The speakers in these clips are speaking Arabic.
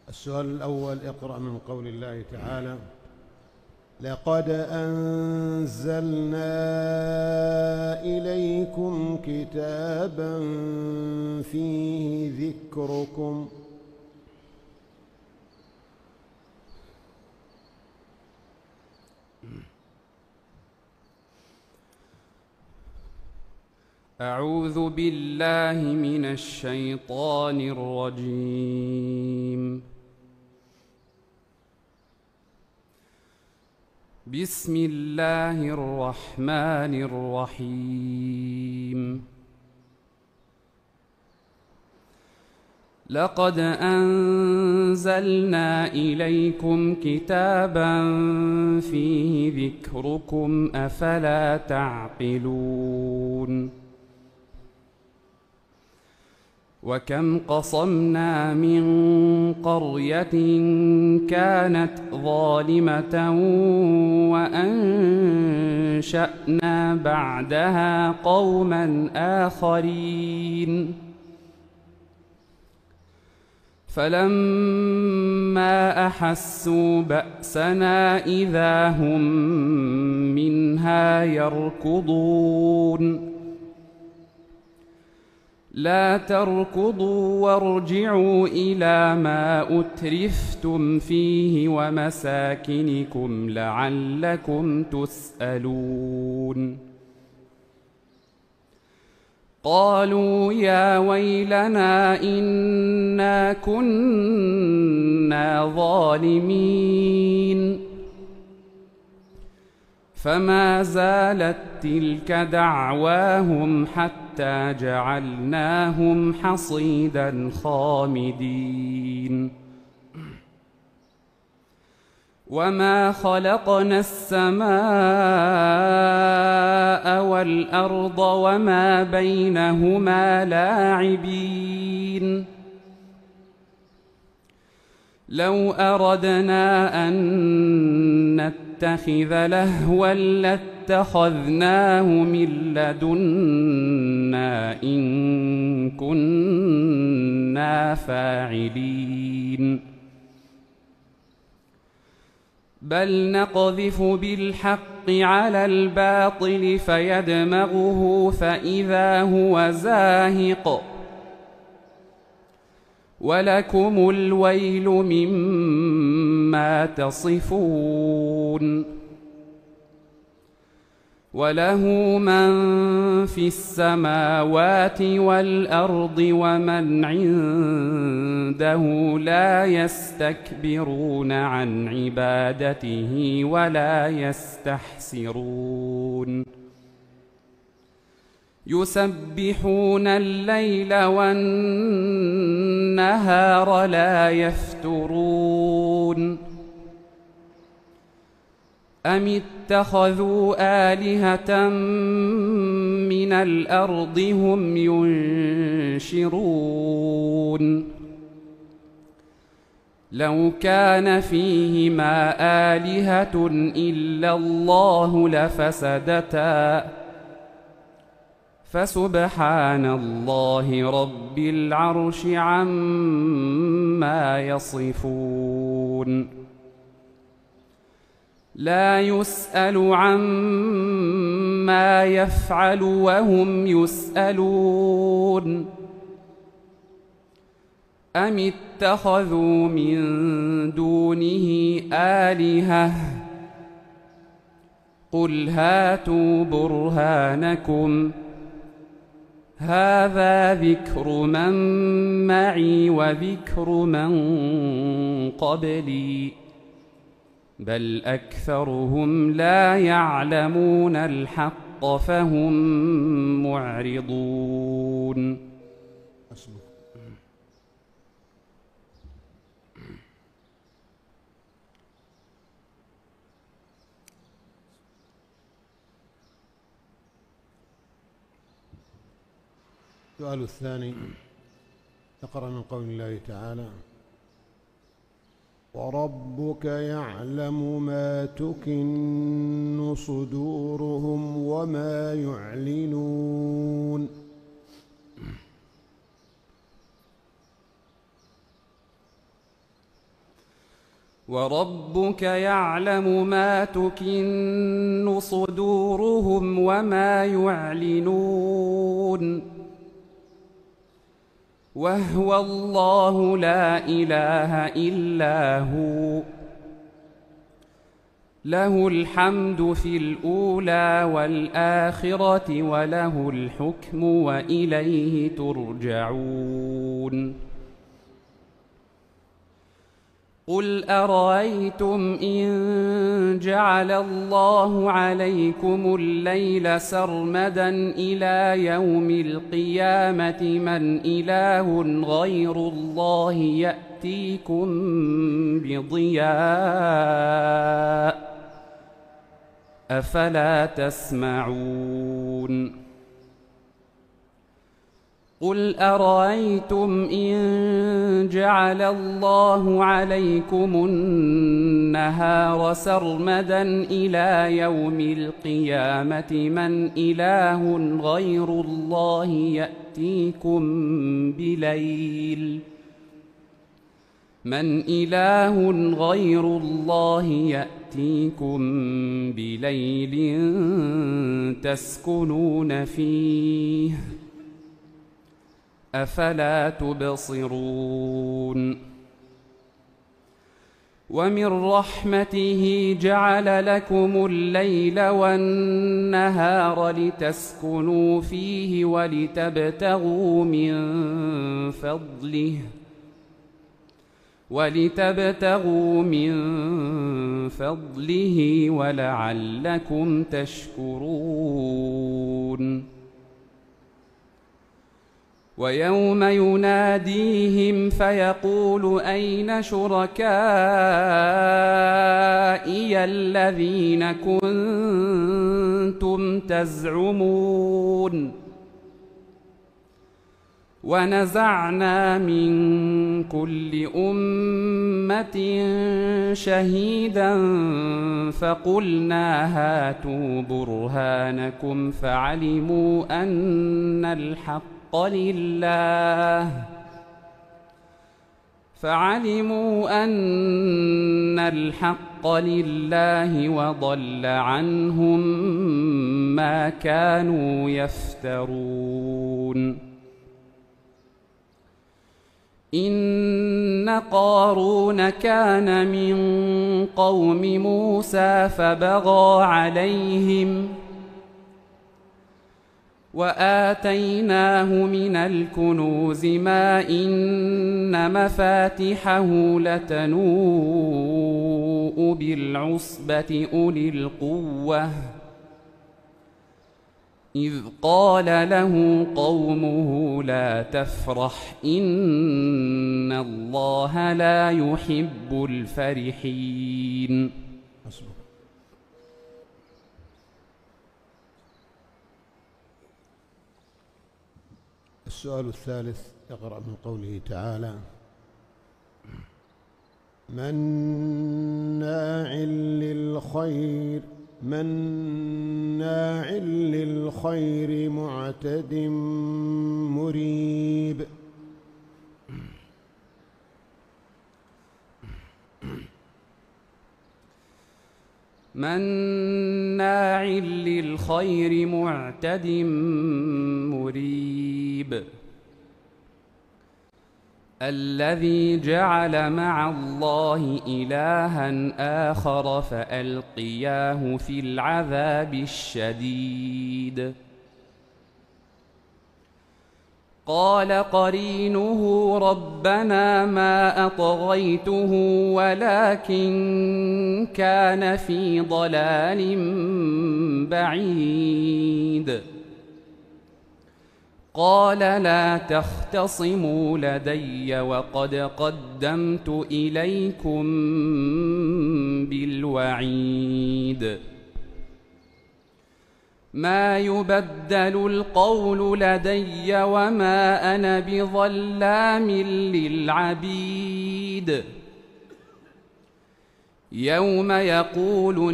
السؤال الأول: اقرأ من قول الله تعالى: لقد أنزلنا إليكم كتابا فيه ذكركم. أعوذ بالله من الشيطان الرجيم. بسم الله الرحمن الرحيم. لقد أنزلنا إليكم كتابا فيه ذكركم أفلا تعقلون. وكم قصمنا من قرية كانت ظالمة وأنشأنا بعدها قوما آخرين فلما أحسوا بأسنا إذا هم منها يركضون. لا تركضوا وارجعوا إلى ما أترفتم فيه ومساكنكم لعلكم تسألون. قالوا يا ويلنا إنا كنا ظالمين. فما زالت تلك دعواهم حتى جعلناهم حصيدا خامدين. وما خلقنا السماء والأرض وما بينهما لاعبين. لو أردنا أن نتخذ لهوا لاتخذناه من لدنا إن كنا فاعلين. بل نقذف بالحق على الباطل فيدمغه فإذا هو زاهق. ولكم الويل مما تصفون. وله من في السماوات والأرض ومن عنده لا يستكبرون عن عبادته ولا يستحسرون. يسبحون الليل والنهار لا يفترون. أم اتخذوا آلهة من الأرض هم ينشرون. لو كان فيهما آلهة إلا الله لفسدتا فسبحان الله رب العرش عما يصفون. لا يسأل عما يفعل وهم يسألون. أم اتخذوا من دونه آلهة قل هاتوا برهانكم هذا ذكر من معي وذكر من قبلي بل أكثرهم لا يعلمون الحق فهم معرضون. السؤال الثاني: اقرأ من قول الله تعالى: وربك يعلم ما تكن صدورهم وما يعلنون. وربك يعلم ما تكن صدورهم وما يعلنون وهو الله لا إله إلا هو له الحمد في الأولى والآخرة وله الحكم وإليه ترجعون قل أرأيتم إن جعل الله عليكم الليل سرمدا إلى يوم القيامة من إله غير الله يأتيكم بضياء أفلا تسمعون قل أرأيتم إن جعل الله عليكم النهار سرمدا إلى يوم القيامة من إله غير الله يأتيكم بليل تسكنون فيه أفلا تبصرون ومن رحمته جعل لكم الليل والنهار لتسكنوا فيه ولتبتغوا من فضله ولعلكم تشكرون ويوم يناديهم فيقول أين شركائي الذين كنتم تزعمون ونزعنا من كل أمة شهيدا فقلنا هاتوا برهانكم فعلموا أن الحق لله وضل عنهم ما كانوا يفترون إن قارون كان من قوم موسى فبغى عليهم وآتيناه من الكنوز ما إن مفاتحه لتنوء بالعصبة أولي القوة إذ قال له قومه لا تفرح إن الله لا يحب الفرحين. السؤال الثالث يقرأ من قوله تعالى مناع للخير معتد مريب. مناع للخير معتد مريب الذي جعل مع الله إلها آخر فألقياه في العذاب الشديد. قال قرينه ربنا ما أطغيته ولكن كان في ضلال بعيد. قال لا تختصموا لدي وقد قدمت إليكم بالوعيد. ما يبدل القول لدي وما أنا بظلام للعبيد. يوم يقول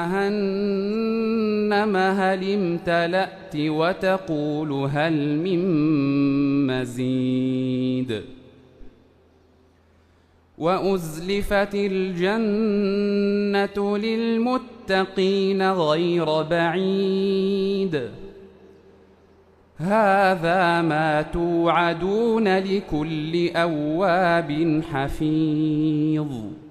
لجهنم هل امتلأت وتقول هل من مزيد. وأزلفت الجنة للمتقين غير بعيد هذا ما توعدون لكل أواب حفيظ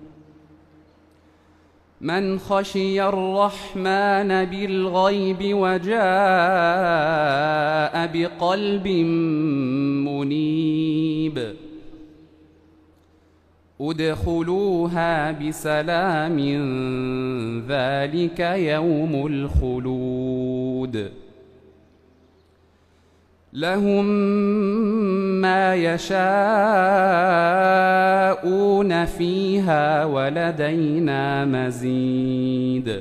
من خشي الرحمن بالغيب وجاء بقلب منيب ادخلوها بسلام ذلك يوم الخلود لهم ما يشاءون فيها ولدينا مزيد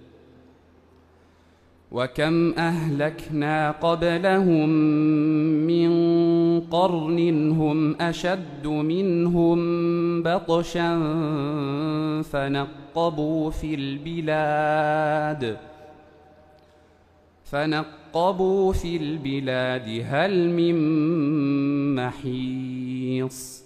وكم أهلكنا قبلهم من قرن هم أشد منهم بطشا فنقبوا في البلاد هل من محيص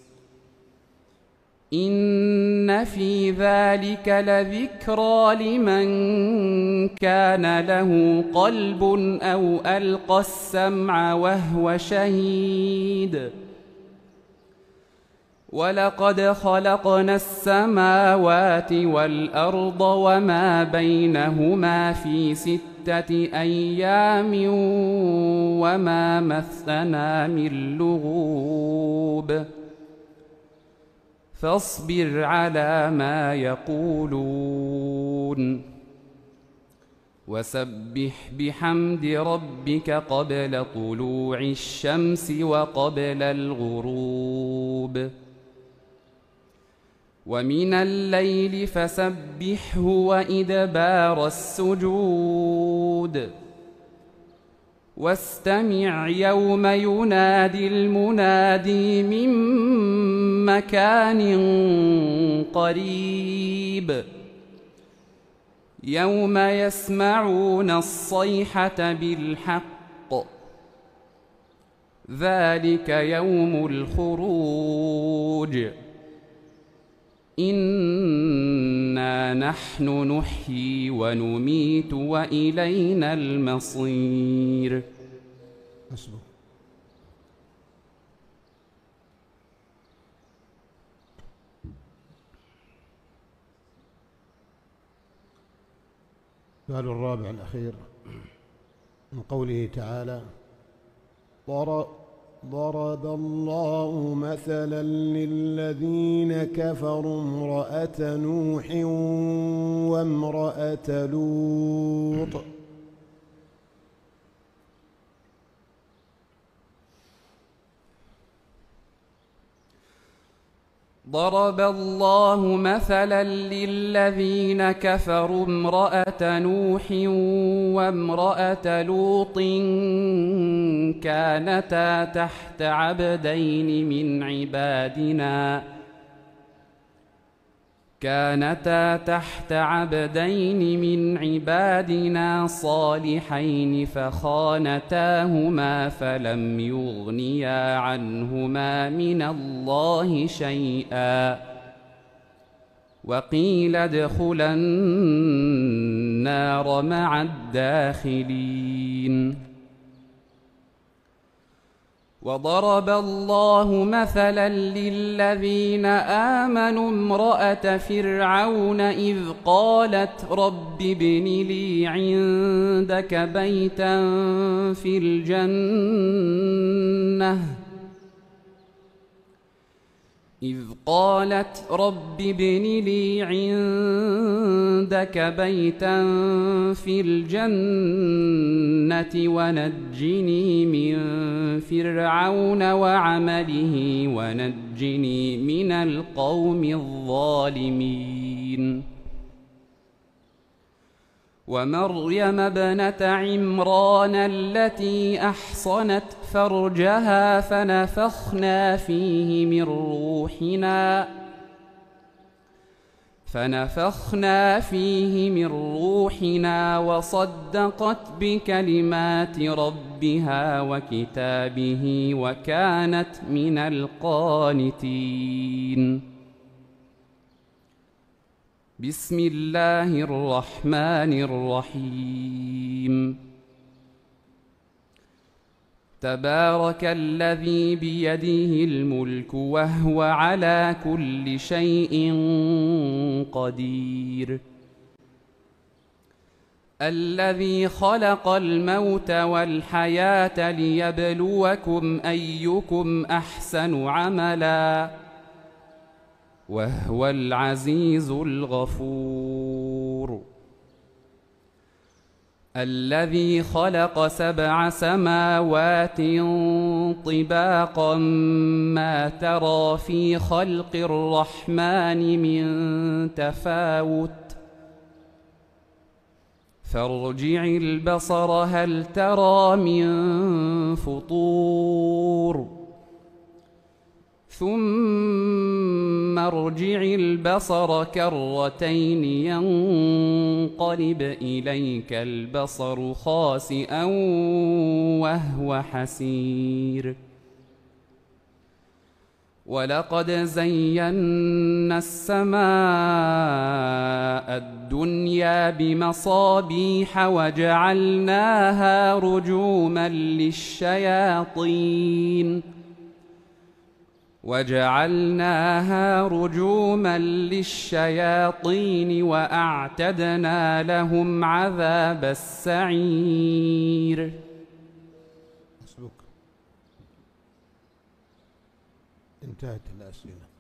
إن في ذلك لذكرى لمن كان له قلب أو ألقى السمع وهو شهيد ولقد خلقنا السماوات والأرض وما بينهما في 6 أيام وما مسنا من لغوب فاصبر على ما يقولون وسبح بحمد ربك قبل طلوع الشمس وقبل الغروب ومن الليل فسبحه وإدبار السجود واستمع يوم ينادي المنادي من مكان قريب يوم يسمعون الصيحة بالحق ذلك يوم الخروج إنا نحن نحيي ونميت وإلينا المصير. حسبك. السؤال الرابع الأخير من قوله تعالى: ضرب الله مثلا للذين كفروا امرأة نوح وامرأة لوط ضرب الله مثلا للذين كفروا امرأة نوح وامرأة لوط كانتا تحت عبدين من عبادنا صالحين فخانتاهما فلم يغنيا عنهما من الله شيئا وقيل ادخلا النار مع الداخلين. وضرب الله مثلا للذين آمنوا امرأة فرعون إذ قالت رب ابن لي عندك بيتا في الجنة ونجني من فرعون وعمله ونجني من القوم الظالمين. ومريم ابنة عمران التي أحصنت فرجها فنفخنا فيه من روحنا وصدقت بكلمات ربها وكتابه وكانت من القانتين. بسم الله الرحمن الرحيم تبارك الذي بيده الملك وهو على كل شيء قدير الذي خلق الموت والحياة ليبلوكم أيكم أحسن عملا وهو العزيز الغفور الذي خلق 7 سماوات طباقا ما ترى في خلق الرحمن من تفاوت فارجع البصر هل ترى من فطور ثم ارجع البصر كرتين ينقلب إليك البصر خاسئا وهو حسير ولقد زينا السماء الدنيا بمصابيح وجعلناها رجوما للشياطين وأعتدنا لهم عذاب السعير. انتهت الأسئلة.